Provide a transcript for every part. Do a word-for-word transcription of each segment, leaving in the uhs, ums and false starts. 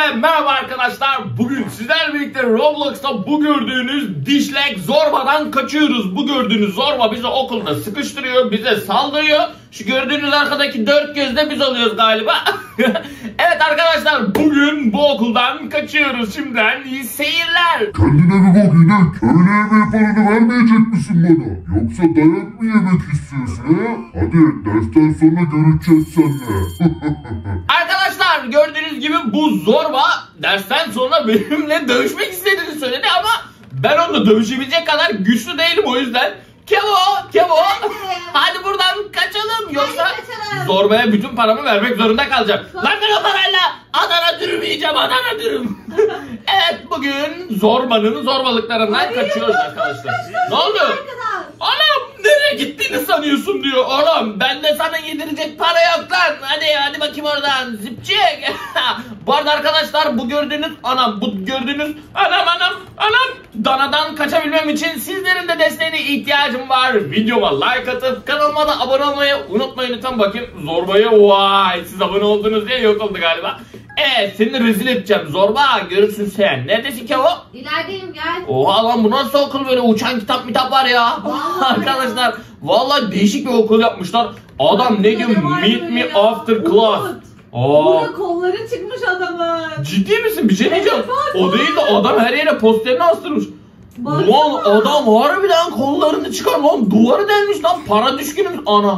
Hepinize merhaba arkadaşlar. Bugün sizlerle birlikte Roblox'ta bu gördüğünüz dişlek zorbadan kaçıyoruz. Bu gördüğünüz zorba bizi okulda sıkıştırıyor, bize saldırıyor. Şu gördüğünüz arkadaki dört gözde biz oluyoruz galiba. Evet arkadaşlar, bugün bu okuldan kaçıyoruz. Şimdiden iyi seyirler. Kendine bir bak inek. Öğle yemeği paranı vermeyecek misin bana? Yoksa dayak mı yemek istiyorsun ha? Hadi dersten sonra görüşeceğiz seninle. Arkadaşlar gördüğünüz gibi bu zorba dersten sonra benimle dövüşmek istediğini söyledi ama ben onunla dövüşebilecek kadar güçlü değilim, o yüzden Kevo, Kevo hadi buradan kaçalım, yoksa zorbaya bütün paramı vermek zorunda kalacağım. Lan ben o parayla Adana dürüm yiyeceğim, Adana dürüm. Evet, bugün zorbanın zorbalıklarından kaçıyoruz arkadaşlar. Ne oldu? Anam nereye gittiğini sanıyorsun diyor. Oğlum bende sana yedirecek para yok lan. Hadi hadi bakayım oradan zipçik. Bu arada arkadaşlar bu gördüğünüz anam bu gördüğünüz anam anam anam danadan kaçabilmem için sizlerin de desteğine ihtiyacım var. Videoma like atıp kanalıma da abone olmayı unutmayın lütfen. Bakayım zorbaya, vay siz abone oldunuz diye yok oldu galiba. Evet, seni rezil edeceğim zorba, görürsün sen. Neredesin Kevo? İlerideyim, gel. Oha lan, bu nasıl okul, böyle uçan kitap mitap var ya. Arkadaşlar ya. Vallahi değişik bir okul yapmışlar. Adam ne diyor, meet me ya. After class. Burada kolları çıkmış adamın. Ciddi misin? Bir şey diyeceğim. Evet, o değil de adam her yere posterini astırmış. Lan adam harbiden kollarını çıkar lan, duvarı delmiş lan, para düşkünü müsün? Ana.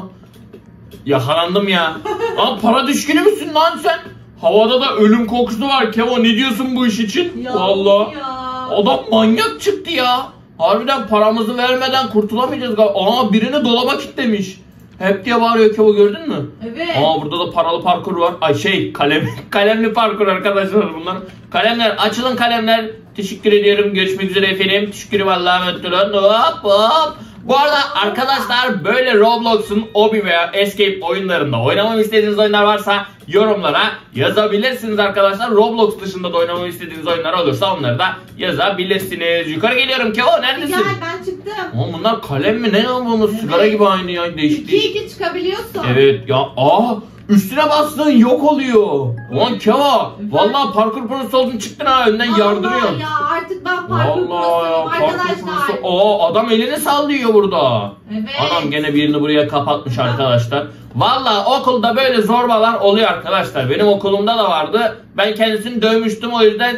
Yakalandım ya. Lan para düşkünü müsün lan sen? Havada da ölüm kokusu var. Kevo ne diyorsun bu iş için? Ya vallahi ya. Adam manyak çıktı ya. Harbiden paramızı vermeden kurtulamayacağız galiba. Aa, birini dolaba kilitlemiş. Hep diye bağırıyor Kevo, gördün mü? Evet. Aa, burada da paralı parkur var. Ay şey kalem kalemli parkur arkadaşlar bunlar. Kalemler açılın, kalemler. Teşekkür ediyorum. Görüşmek üzere efendim. Teşekkür vallahi metrolun. Hop hop. Bu arada arkadaşlar böyle Roblox'un Obi veya Escape oyunlarında oynamamı istediğiniz oyunlar varsa yorumlara yazabilirsiniz arkadaşlar. Roblox dışında da oynamamı istediğiniz oyunlar olursa onları da yazabilirsiniz. Yukarı geliyorum Kevo, neredesin? Gel, ben çıktım. Oğlum bunlar kalem mi? Ne lan bunlar? Evet. Sigara gibi aynı ya. Değişik iki iki çıkabiliyorsun. Evet ya. Aa, üstüne bastığın yok oluyor. Ulan Kevo, vallahi parkur prosu oldun, çıktın ha, önden Allah yardırıyorsun. ya, artık ben parkur Vallahi prosuyum arkadaşlar. prosu. Aa, adam elini sallıyor burada. Evet. Adam gene birini buraya kapatmış arkadaşlar. Vallahi okulda böyle zorbalar oluyor arkadaşlar. Benim okulumda da vardı. Ben kendisini dövmüştüm, o yüzden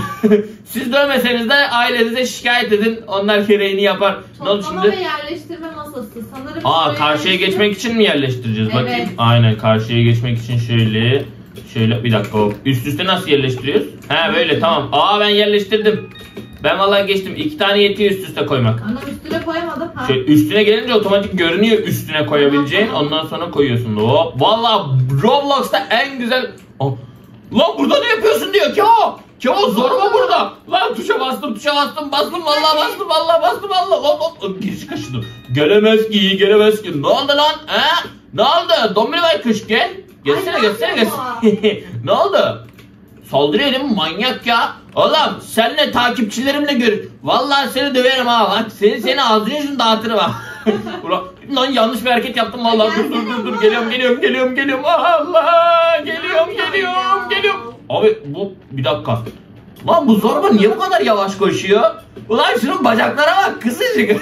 siz dövmeseniz de ailenize şikayet edin. Onlar gereğini yapar. Ne oldu Toplama şimdi? ve yerleştirme masası. Sanırım Aa, karşıya geçmek için mi yerleştireceğiz? Evet. Bakayım. Aynen, karşıya geçmek için şöyle. Şöyle bir dakika. Üst üste nasıl yerleştiriyoruz? He böyle, tamam. Aa, ben yerleştirdim. Ben vallahi geçtim. İki tane yetiyor üst üste koymak. Anam üstüne koyamadım. Ha. Şöyle üstüne gelince otomatik görünüyor üstüne koyabileceğin. Ondan sonra koyuyorsun. Hop. Vallahi Roblox'ta en güzel. Aa, lan burada ne yapıyorsun diyor Kevo. Kevo zorba burada. Lan tuşa bastım, tuşa bastım, bastım, vallahi bastım, vallahi bastım, vallahi. Hop hop. Giriş kaşıdım. Gelemez ki, gelemez ki. Ne oldu lan? He? Ne oldu? Dombili baykuş gel. Gelsene, Ay, gelsene, gelsene. Ne oldu? Saldırıyor değil mi? Manyak ya. Oğlum senle takipçilerimle gör. Vallahi seni döverim ha. Bak seni seni ağzını yüzünü dağıtırım ha. Ulan, lan yanlış bir hareket yaptım vallahi. Dur dur dur dur. Geliyorum geliyorum geliyorum geliyorum. Allah! Geliyorum geliyorum geliyorum. Abi bu bir dakika. Lan bu zorba niye bu kadar yavaş koşuyor? Ulan şunun bacaklara bak kısacık.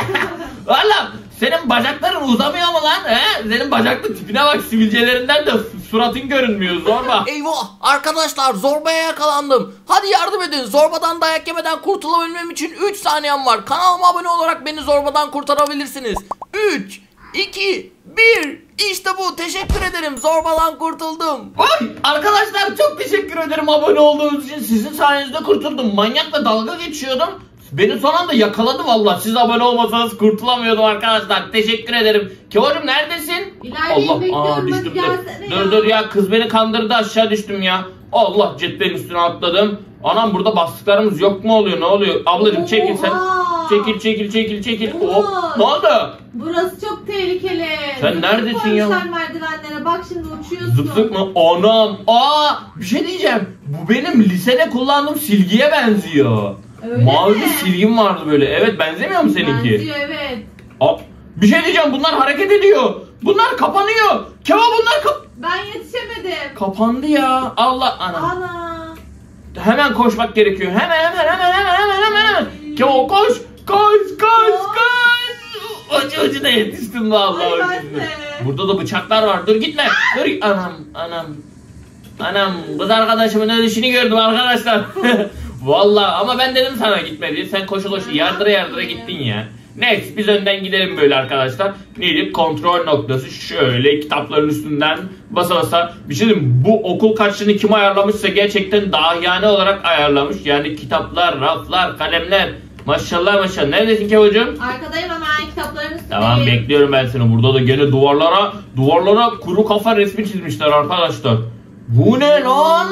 Vallahi senin bacakların uzamıyor mu lan? He? Senin bacaklı tipine bak, sivilcelerinden de suratın görünmüyor zorba. Eyvah arkadaşlar, zorbaya yakalandım. Hadi yardım edin, zorbadan dayak yemeden kurtulabilmem için üç saniyem var. Kanalıma abone olarak beni zorbadan kurtarabilirsiniz. üç, iki, bir. İşte bu, teşekkür ederim, zorbadan kurtuldum. Ay, arkadaşlar çok teşekkür ederim abone olduğunuz için. Sizin sayenizde kurtuldum. Manyakla dalga geçiyordum. Beni son anda yakaladı vallahi. Siz abone olmasanız kurtulamıyordum arkadaşlar. Teşekkür ederim. Kevo'cum neredesin? İlerideyim, Allah, aa düştüm de. Dur dur ya, kız beni kandırdı, aşağı düştüm ya. Allah, cetvelin üstüne atladım. Anam burada bastıklarımız yok mu oluyor? Ne oluyor? Ablacım çekil sen. Çekil çekil çekil çekil. Hop. Ne oldu? Burası çok tehlikeli. Sen neredesin ya? Merdivenlere bak, şimdi uçuyorsun. Zıp zıp mı? Anam. Aa, bir şey diyeceğim. Bu benim lisede kullandığım silgiye benziyor. Öyle Mavi mi? silgim vardı böyle. Evet, benzemiyor mu seninki? Benziyor, evet. Aa, bir şey diyeceğim, bunlar hareket ediyor. Bunlar kapanıyor. Kevo bunlar kap... Ben yetişemedim. Kapandı ya. Allah ana. Ana. Hemen koşmak gerekiyor. Hemen hemen hemen hemen hemen hemen hemen. Kevo koş koş koş koş. Ucu ucuna yetiştim vallahi. Ay ben de. Burada da bıçaklar var. Dur gitme. Dur. Anam anam. Anam kız arkadaşımın ölüşünü gördüm arkadaşlar. Vallahi ama ben dedim sana gitme diye. Sen koşu koşu yardıra yardıra gittin ya. Neyse biz önden gidelim böyle arkadaşlar. Neydi? Kontrol noktası şöyle kitapların üstünden basa basa. Bir şey diyeyim, bu okul kaçışını kim ayarlamışsa gerçekten dahiyane olarak ayarlamış. Yani kitaplar, raflar, kalemler. Maşallah maşallah. Neredesin Kevocuğum? Arkadayım hemen kitapların üstündeyim. Tamam bekliyorum ben seni. Burada da gene duvarlara duvarlara kuru kafa resmi çizmişler arkadaşlar. Bu ne lan?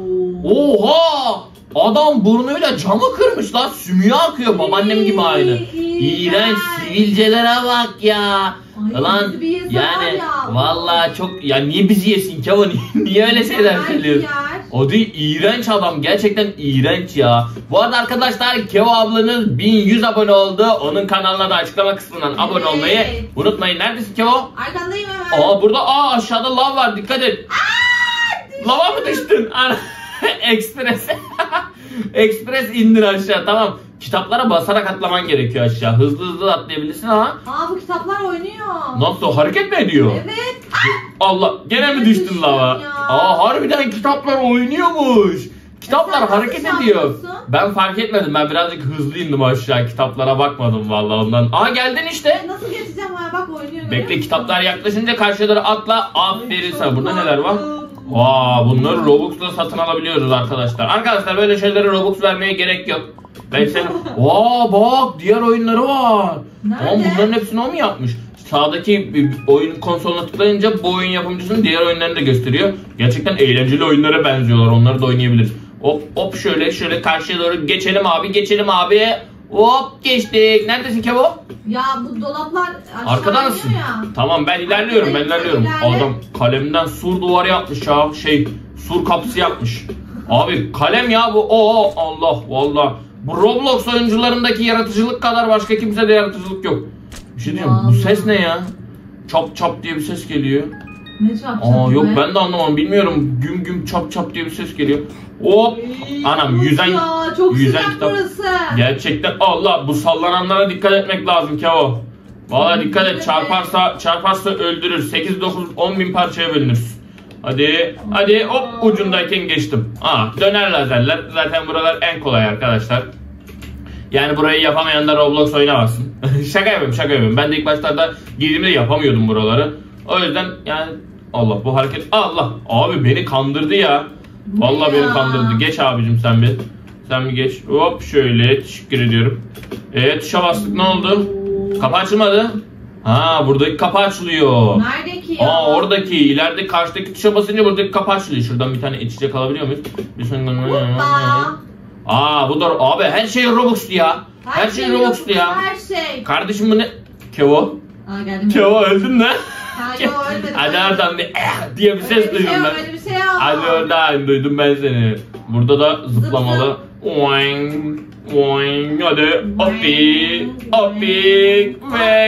Oha! Adam burnuyla camı kırmış lan. Sümüğü akıyor babaannem gibi aynı. İğrenç sivilcelere bak ya. Ay, Lan bizi bir yese yani var ya. vallahi çok ya niye bizi yesin Kevo niye, niye öyle şeyler Belki söylüyorsun? yer. O değil iğrenç adam gerçekten iğrenç ya. Bu arada arkadaşlar Kevo ablanız bin yüz abone oldu. Onun kanalına da açıklama kısmından abone Evet. olmayı unutmayın. Neredesin Kevo? Arkandayım hemen. Aa burada aa aşağıda lav var dikkat et. Lava mı düştün? Ana Ekspres. Ekspres indin aşağı tamam. Kitaplara basarak atlaman gerekiyor aşağı. Hızlı hızlı atlayabilirsin ama. Aa bu kitaplar oynuyor. Nasıl hareket mi ediyor? Evet. Allah gene mi düştün düştüm lava? ya. Aa harbiden kitaplar oynuyormuş. Kitaplar E sen hareket nasıl ediyor. yapıyorsun? Ben fark etmedim. Ben birazcık hızlı indim aşağı. Kitaplara bakmadım vallahi ondan. Aa geldin işte. Nasıl geçeceğim ha bak oynuyor. Bekle kitaplar yaklaşınca karşıya atla. Aferin sana. Burada neler var? Vaa bunları Robux'la satın alabiliyoruz arkadaşlar. Arkadaşlar böyle şeylere Robux vermeye gerek yok. Ben seni... Vaa bak diğer oyunları var. Nerede? Ama bunların hepsini o mu yapmış? Sağdaki oyun konsoluna tıklayınca bu oyun yapımcısının diğer oyunlarını da gösteriyor. Gerçekten eğlenceli oyunlara benziyorlar. Onları da oynayabiliriz. Hop hop şöyle şöyle karşıya doğru geçelim abi geçelim abi. Hop geçtik. Neredesin Kevo? Ya bu dolaplar aşağı Arkada mısın? iniyor ya. Tamam ben ilerliyorum ben ilerliyorum. İlerle. Adam kalemden sur duvarı yapmış ya. Şey sur kapısı yapmış. Abi kalem ya bu. Oo Allah vallahi. Bu Roblox oyuncularındaki yaratıcılık kadar başka kimsede yaratıcılık yok. Bir şey diyeceğim. Bu Vallahi. ses ne ya? Çap çap diye bir ses geliyor. Ne çarpacak? Aa yok be? ben de anlamam bilmiyorum. Güm güm çap çap diye bir ses geliyor. Hop. Anam Nasıl yüzen ya? Çok yüzen sıcak kitap. burası. Gerçekten Allah bu sallananlara dikkat etmek lazım Kevo. Vallahi dikkat et çarparsa çarparsa öldürür. sekiz dokuz on bin parçaya bölünür. Hadi hadi hop ucundayken geçtim. Aa döner lazerler. Zaten buralar en kolay arkadaşlar. Yani burayı yapamayanlar Roblox oynamasın. Şaka yapıyorum şaka yapıyorum. Ben de ilk başlarda girdiğimde yapamıyordum buraları. O yüzden yani Allah bu hareket Allah abi beni kandırdı ya. Vallahi Ya. beni kandırdı. Geç abicim sen bir. Sen bir geç. Hop şöyle teşekkür ediyorum. Evet tuşa bastık ne oldu? Kapı açılmadı. Ha buradaki kapı açılıyor. Nerede ki ya? Aa oradaki ileride karşıdaki tuşa basınca buradaki kapı açılıyor. Şuradan bir tane içecek alabiliyor muyuz? Bir Hoppa. Aa bu da abi her şey Robux'tu ya. Her, şey Robux'tu ya. Her şey. Kardeşim bu ne? Kevo. Aa geldim. Kevo öldün mü? Ha yok ölmedim. Hadi oradan bir eh diye bir ses Öyle bir duydum şey yok, ben. öyle bir şey yok. Hadi oradan duydum ben seni. Burada da zıplamalı. Oing, oing, hadi hoppi, hoppi ve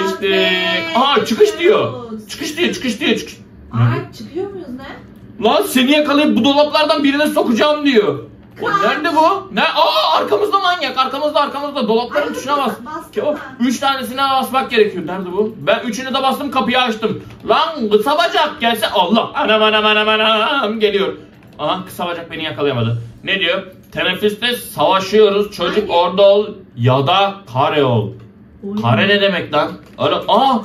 geçtik. Aha çıkış diyor. Çıkış diyor, çıkış diyor, çıkış. Aa çıkıyor muyuz ne? Lan seni yakalayıp bu dolaplardan birine sokacağım diyor. O Kaç. nerede bu? Ne? Aa arkamızda manyak. Arkamızda arkamızda. Dolapların Ay, tuşuna bas. bastın Ki o mı? üç tanesine basmak gerekiyor. Nerede bu? Ben üçünü de bastım kapıyı açtım. Lan kısa bacak gelse Allah. Anam anam anam anam geliyor. Aha kısa bacak beni yakalayamadı. Ne diyor? Teneffüste savaşıyoruz. Çocuk Hangi? orada ol ya da kare ol. Oy. Kare ne demek lan? Öyle, aa,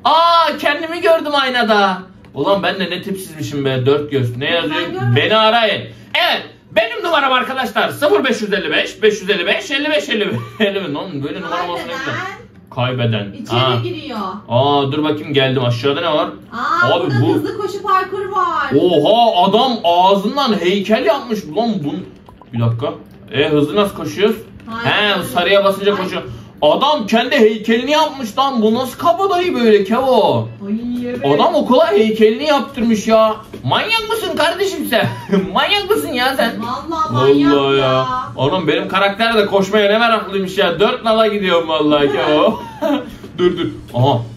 aa kendimi gördüm aynada. Ulan ben de ne tipsizmişim be dört göz. Ne yazıyor? görmedim. Beni arayın. Evet benim numaram arkadaşlar sıfır beş elli beş beş elli beş elli beş elli beş. Oğlum böyle numaram olsun ne güzel. Kaybeden Kaybeden. içeri Aa. giriyor. Aa dur bakayım geldim aşağıda ne var? Aa Abi burada bu- hızlı koşu parkuru var. Oha adam ağzından heykel yapmış. Lan bun. Bir dakika. E hızlı nasıl koşuyoruz? Hayır. He sarıya basınca Hayır. koşuyor. Adam kendi heykelini yapmış lan. Bu nasıl kabadayı böyle Kevo? Ay evet. Adam okula heykelini yaptırmış ya. Manyak mısın kardeşim sen? Manyak mısın ya sen? Vallahi manyak Vallahi ya. ya. Oğlum benim karakter de koşmaya ne meraklıymış ya. Dört nala gidiyorum vallahi Kevo. Dur dur. Aha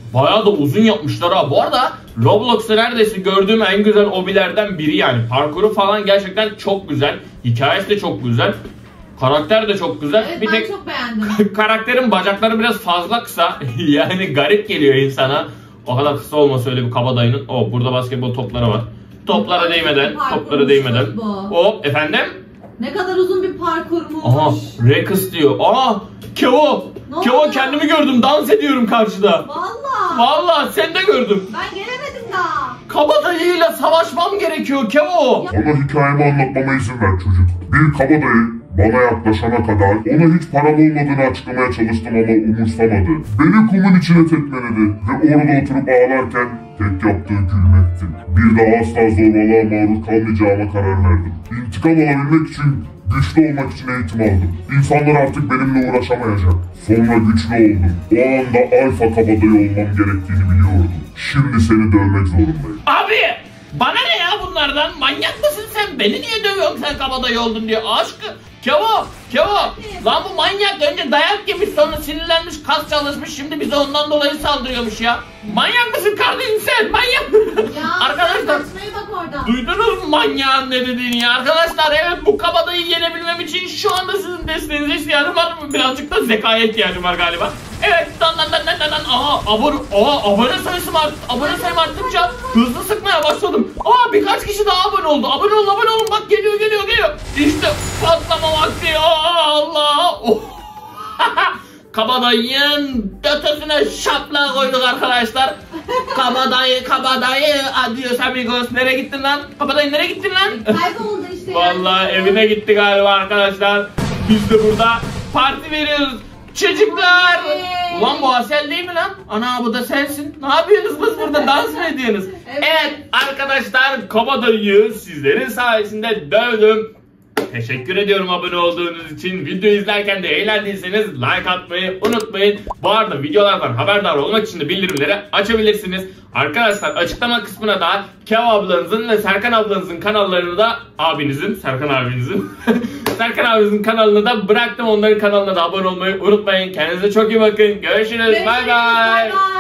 Bayağı da uzun yapmışlar ha. Bu arada Roblox'ta neredeyse gördüğüm en güzel hobilerden biri yani. Parkuru falan gerçekten çok güzel. Hikayesi de çok güzel. Karakter de çok güzel. Evet, bir ben tek çok beğendim. karakterin bacakları biraz fazla kısa. Yani garip geliyor insana. O kadar kısa olması öyle bir kabadayının. Oh, burada basketbol topları var. Toplara değmeden, toplara değmeden. Bu. Hop, efendim? Ne kadar uzun bir parkurmuş. Aha, Rekus diyor. Aa, Kevo. Ne Kevo, oldu? kendimi gördüm. Dans ediyorum karşıda. Valla. Vallahi sen de gördüm. Ben gelemedim daha. Kabadayıyla savaşmam gerekiyor Kevo. Bana hikayemi anlatmama izin ver çocuk. Bir kabadayı bana yaklaşana kadar ona hiç param olmadığını açıklamaya çalıştım ama umursamadı. Beni kumun içine tekmeledi ve orada oturup ağlarken tek yaptığı gülmekti. Bir daha asla zorbalığa maruz kalmayacağıma karar verdim. İntikam alabilmek için, güçlü olmak için eğitim aldım. İnsanlar artık benimle uğraşamayacak. Sonra güçlü oldum. O anda alfa kabadayı olmam gerektiğini biliyordum. Şimdi seni dövmek zorundayım. Abi, bana ne ya bunlardan? Manyak mısın sen? Beni niye dövüyorsun sen kabadayı oldun diye? Aşkı. Kevo, Kevo. Lan bu manyak önce dayak yemiş, sonra sinirlenmiş, kas çalışmış, şimdi bize ondan dolayı saldırıyormuş ya. Manyak mısın kardeşim sen? Manyak mısın? Ya Arkadaşlar, kaçmaya bak oradan. duydunuz mu manyağın ne dediğini ya? Arkadaşlar, evet, bu kabadayı yenebilmem için şu anda sizin desteğinize ihtiyacım var. Birazcık da zekaya ihtiyacım var galiba. Evet, dan dan dan dan dan dan. Aha, abone, aha, abone sayısı art, abone sayım arttıkça hızlı sıkmaya başladım. Aa, birkaç kişi daha abone oldu. Abone olun, abone olun. Bak geliyor, geliyor, geliyor. İşte patlama vakti. Aa, Allah. Oh. Kabadayının götüsüne şapla koyduk arkadaşlar. Kabadayı, kabadayı. Adios amigos. Nereye gittin lan? Kabadayı nereye gittin lan? Kayboldu işte. Vallahi yani. evine gitti galiba arkadaşlar. Biz de burada parti veriyoruz. Çocuklar. Hey. Ulan bu Asel değil mi lan? Ana, bu da sensin. Ne yapıyorsunuz biz burada? Dans mı ediyorsunuz? Evet. Evet arkadaşlar, kabadayıyı sizlerin sayesinde dövdüm. Teşekkür ediyorum abone olduğunuz için. Video izlerken de eğlendiyseniz like atmayı unutmayın. Bu arada videolardan haberdar olmak için de bildirimleri açabilirsiniz. Arkadaşlar, açıklama kısmına da Kev ablanızın ve Serkan ablanızın kanallarını da abinizin, Serkan abinizin Serkan abinizin kanalını da bıraktım. Onların kanalına da abone olmayı unutmayın. Kendinize çok iyi bakın. Görüşürüz. Bay bay. Bay bay.